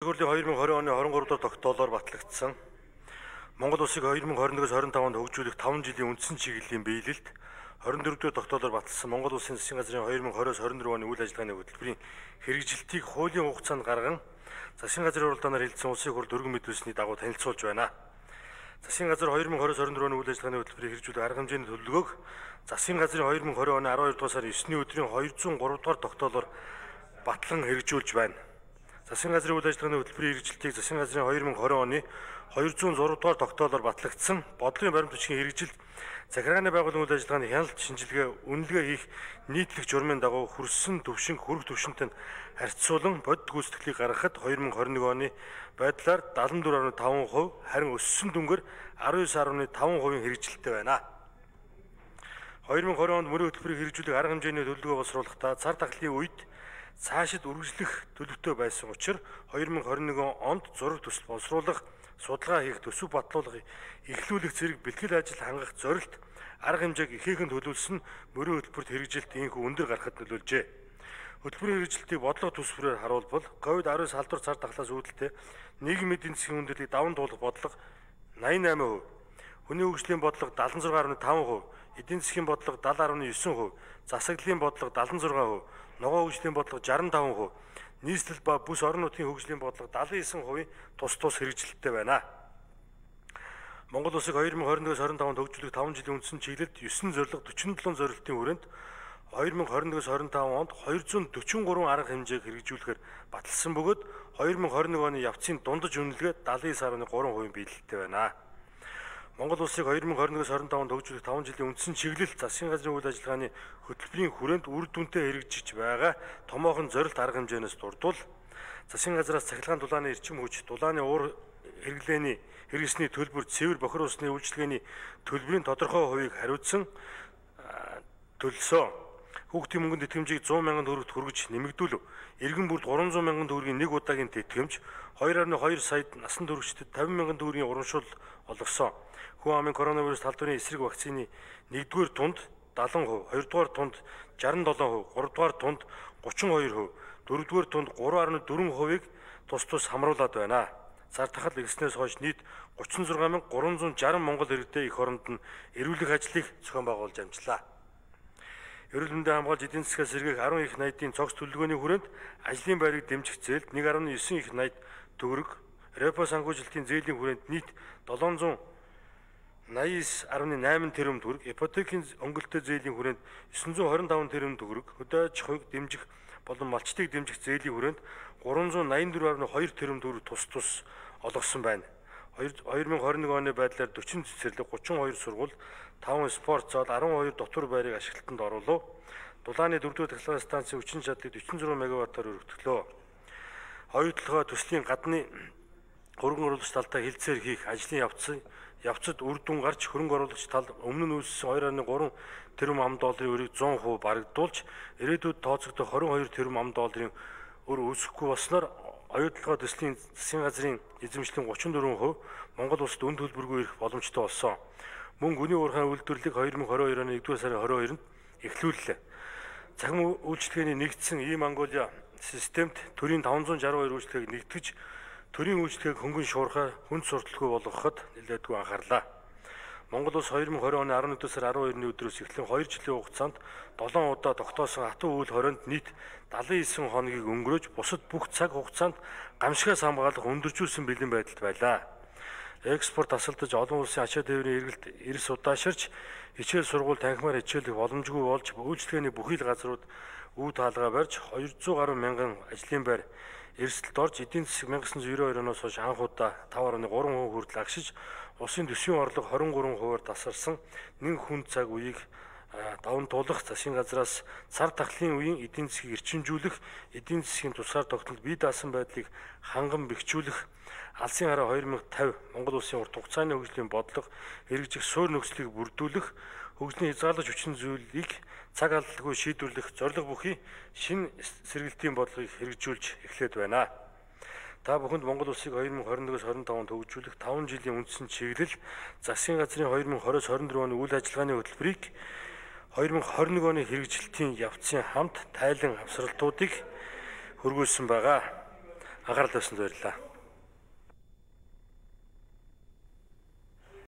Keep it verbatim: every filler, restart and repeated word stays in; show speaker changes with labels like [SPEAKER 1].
[SPEAKER 1] Төгсгөрлийн хоёр мянга хорин оны хорин гурав дахь тогтоолоор батлагдсан Монгол улсыг хоёр мянга хорин дэх хорин таванд хөгжүүлэх таван жилийн үндсэн чиглэлийн биелэлд хорин дөрөв дахь тогтоолоор батлсан Монгол улсын засгийн газрын хоёр мянга хорин хорин дөрөв оны үйл ажиллагааны хөтөлбөрийн хэрэгжилтийг хуулийн хугацаанд гарган засгийн газрын уралдаанаар хэлсэн улсын хурл өргөн мэдүүлсэний дагуу танилцуулж байна. Засгийн газар хоёр мянга хорин хорин дөрөв оны үйл ажиллагааны хөтөлбөрийг хэрэгжүүлэх арга хэмжээний төлөвлөгөөг засгийн газрын хоёр мянга хорин оны аравдугаар сарын есний өдрийн хоёрзуун гурав дахь тогтоолоор батлан хэрэгжүүлж байна. Засгийн газрын үйл ажиллагааны хөтөлбөрийн хэрэгжилтийг засгийн газрын хоёр мянга хорин оны хоёрзуун зурав дахь тогтоолоор батлагдсан бодлогын баримт бичгийн хэрэгжилт захиргааны байгууллагын үйл ажиллагааны хяналт шинжилгээ үнэлгээ хийх нийтлэг журмын дагуу хүрсэн төвшинг хүрэх төвшөнтэй харьцуулан бодит гүйцэтгэлийг гаргахад хоёр мянга хорин нэг оны байдлаар дадлан дөрөв гаруй таван хувь харин өссөн дүнгээр арван девять гаруй таван хувийн хэрэгжилттэй байна. хоёр мянга хорин онд мөрийн хөтөлбөрийг хэрэгжүүлэх арга хэмжээний төлөвлөгөө боловсруулахдаа цар тахлын үед цаашид үргэлжлэх төлөвтэй байсан учраас хоёр мянга хорин нэг онд зураг төсөл боловсруулах, судалгаа хийх, төсөв батлуулах, эхлүүлэх зэрэг бэлтгэл ажил хангах зорилт арга хэмжээг ихээхэн төлөвлөсөн мөрийн хөтөлбөрт хэрэгжилт ийхүү өндөр гарахад нөлөөлжээ. Хөтөлбөрийн хэрэгжилтийг бодлого төсвөрөөр харуулбал ковид арван салдвар цар тахлаас үүдэлтэй нийгмийн эдийн засгийн хүндрэлийг даван туулах бодлого найман хувь, хүний хөгжлийн бодлого дадлан зургаан гаруй таван хувь, эдийн засгийн бодлого дадлан гаруй девять хувь, засаглалын бодлого дадлан зургаан хувь, ногоо хөгжлийн бодлого жаран таван хувь, нийслэл ба бүс орон нутгийн хөгжлийн бодлого дадлан девять хувийн тус тус хэрэгжилттэй байна. Монгол улсыг хоёр мянга хорин нэгээс хорин таванд хөгжүүлэх таван жилийн үндсэн чиглэлд девять зорилго дөрвөн жилийн зорилтын хүрээнд хоёр мянга хорин нэгээс хорин таван онд двести дөрвөн арга хэмжээг хэрэгжүүлэхээр баталсан бөгөөд хоёр мянга хорин нэг оны явцын дундаж үнэлгээ дадлан девять гаруй три хувийн биелэлтэй байна. Монгол улсыг хоёр мянга хорин нэгээс хорин таванд хөгжүүлэх таван жилийн үндсэн чиглэл засгийн газрын үйл ажиллагааны хөтөлбөрийн хүрээнд үр дүнтэй хэрэгжиж байгаа томоохон зорилт арга хэмжээнээс дурдвал засгийн газраас цахилгаан дулааны эрчим хүч, дулааны уур хэрэглээний хэрэгсний төлбөр, цэвэр бохир усны үйлчилгээний төлбөрийн тодорхой хувийг хариуцсан төлсөн. Хүүхдийн мөнгөнд тэтгэмжийг сто мянган төгрөгт хүргэж нэмэгдүүлв. Иргэн бүрд гурван зуун мянган төгрөгийн нэг удаагийн тэтгэмж, two point two саяд насан туршидад пятьдесят мянган төгрөгийн урамшуул олгосон. Хүн амын коронавирус талбарын эсрэг вакцины нэгдүгээр тунд seventy хувь, хоёрдугаар тунд sixty-seven хувь, гуравдугаар тунд thirty-two хувь, дөрөвдүгээр тунд three point four хувийг тус тус хамруулад байна. Цар тахал ирснээс хойш нийт thirty-six мянган тhree hundred sixty Монгол иргэдэд эх оронд нь эрүүлэх ажлыг зохион байгуулж амжлаа. Эрүүл мэндийн хамгаалж эдийн засгаас сэргээх ten их найдын цогц төлөвлөгөөний хүрээнд ажлын байрыг дэмжих зээлд one point nine их найд төгрөг, репо санхүүжилтийн зээлийн хүрээнд нийт seven hundred ninety-nine тэрбум төгрөг, ипотекийн өнгөлтөө зээлийн хүрээнд nine hundred twenty-five тэрбум төгрөг, хөдөө аж ахуйг дэмжих болон малчтыг дэмжих зээлийн хүрээнд three hundred ninety-four point two тэрбум төгрөг тус тус олгосон байна. хоёр мянга хорин нэг оны байдлаар forty цэцэрлэг, thirty-two сургууль, five спорт зал, twelve дотор байрыг ашиглалтанд оруулав. Дулааны дөрөвдүгээр тахилгааны станцын хүчин чадлыг forty-six мегаваттаар өргөтгөлөө. Хоёрдугаар төслийн гадны хөрөнгө оруулагч талдаа хилцээр хийх ажлын явцын явцад үр дүн гарч хөрөнгө оруулагч тал өмнө нь үүссэн two point three тэрбум ам долларын өрийг one hundred percent барагдуулж, ирээдүйд тооцогдох twenty-two тэрбум ам долларын өр үүсэхгүй болсноор оюутлогоо төслийн засгийн газрын эзэмшлийн thirty-four хувь Монгол улсад үн төлбөргүй ирэх боломжтой болсон. Мөн гүний уурхайн үйлдвэрлэлийг two thousand twenty-two оны one-р сарын twenty-second-нд эхлүүллээ. Цахим үйлчлэгээний нэгдсэн E-Mongolia системд төрийн five six two үйлчлэгийг нэгтгэж төрийн үйлчлэгийг хөнгөн шуурхай хүнд сурталгүй болгоход нэлээдгүй анхаарлаа. Монгол улс two thousand twenty оны eleventh сар twelve-ны өдрөөс эхлэн two жилийн хугацаанд seven удаа тогтоосон хатуу үйл хорионд нийт seventy-nine хоногийг өнгөрөөж бусад бүх цаг хугацаанд гамшигаас хамгаалах өндөржүүлсэн бэлэн байдалд байлаа. Экспорт тасалдаж олон улсын ачаа тээврийн эргэлт эрс удааширч хичээл сургууль танхимаар хичээлэх боломжгүй болж үйлчлэгээний бүхий л газрууд үе таалгаа барьж two hundred гаруй мянган ажлын байр эрсдэлд орж эдийн засаг nineteen ninety-two оноос хойш анх удаа five point three хувь хүртэл агшиж улсын төсвийн орлого twenty-three хувиар тасарсан нэг хүн цаг үеийг даван туулах засгийн газраас цар тахлын үеийн эдийн засгийг эрчимжүүлэх, эдийн засгийн тусгаар тогтнол бие даасан байдлыг ханган бэхжүүлэх, алсын хараа two thousand fifty Монгол улсын урт хугацааны хөгжлийн бодлого хэрэгжих суурь нөхцөлийг бүрдүүлэх, хөгжлийн хязгаарлаж хүчин зүйлийг цаг алдалгүй шийдвэрлэх зорилго бүхий шинэ сэргэлтийн бодлогыг хэрэгжүүлж эхлээд байна. Та бүхэнд Монгол улсыг two thousand twenty-one-аас twenty-five хөгжүүлэх таван жилийн үндсэн чиглэл засгийн газрын two thousand twenty-two оны үйл ажиллагааны хөтөлбөрийг two thousand twenty-one оны хэрэгжилтийн явцын хамт тайлан авсралтуудыг хөргүүлсэн байгаа. Анхаарал тавьсанд баярлалаа.